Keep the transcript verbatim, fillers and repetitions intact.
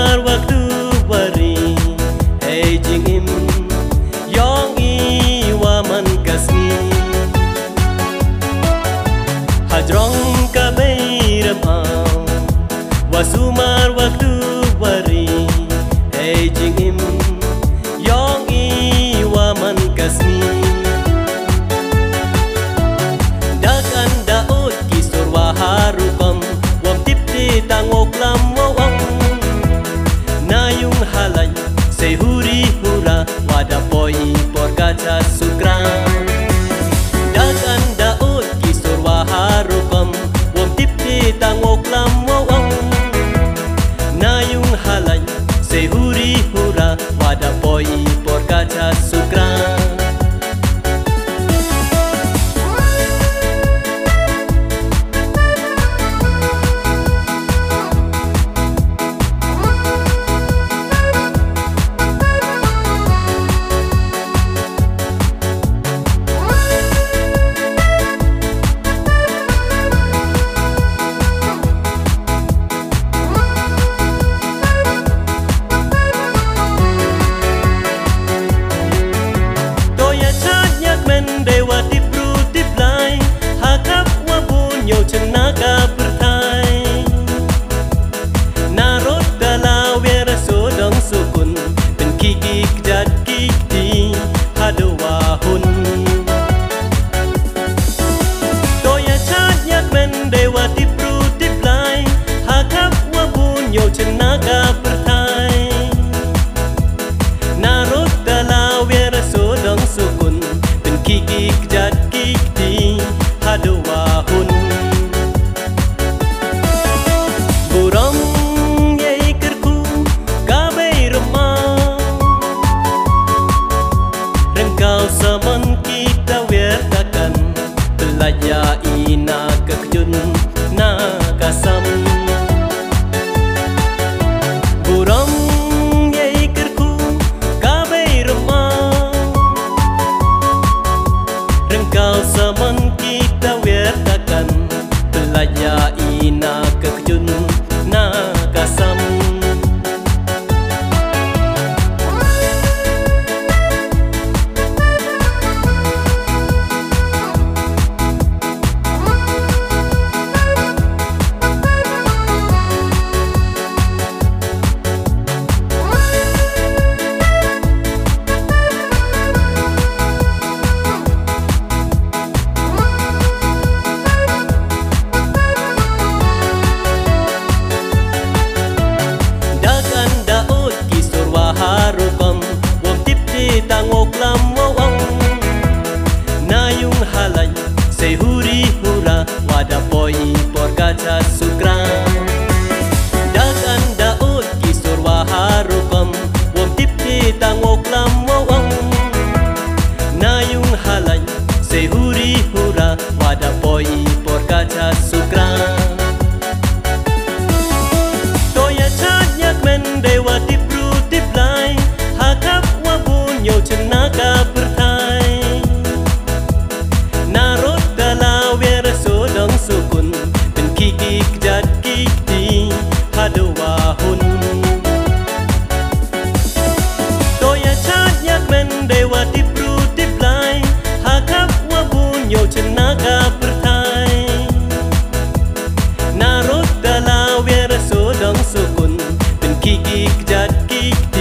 Wasumar waktu wari Hei jingim Yong i waman kasni Hajrong kabay ramau Wasumar waktu wari Hei jingim Yong i waman kasni Dakan daot kisur waharukom Wam tipti tangok lamwawang Nayung halay say huri hura Wadapoi porkaca sukran Dakan daot kisur waharukom Wam tipti tangok lamwawang Nayung halay say huri hura Wadapoi porkaca sukran Naga pertai Narot dalau wera sodong sukun Dan kikik jad kikti hadawahun Toya chadnyak men dewa tipru tiplai Hakap wabun yo naga pertai Narot dalau wera sodong sukun Dan kikik jad kikti hadawahun Buram yai kerku kabay remau Rengkau saman kita wertakan Belaya ina kekjun na kasam Buram yai kerku kabay remau Rengkau saman kita wertakan Belaya ina kekjun na kasam Harukom wam tipti tangok lamwawang Nayung halay say huri hura Wadapoi porkaca sukran Dakan daot kisur waharukom wam tipti tangok lamwawang Nayung halay say huri hura Wadapoi porkaca sukran Toya chadnyak men dewa tipru tiplai Hakap wabun yo naga pertai Narot dalau wera sodong sukun Dan kikik jad kikti hadawahun Toya chadnyak men dewa tipru tiplai Hakap wabun yo naga pertai Narot dalau wera sodong sukun Dan kikik jad kikti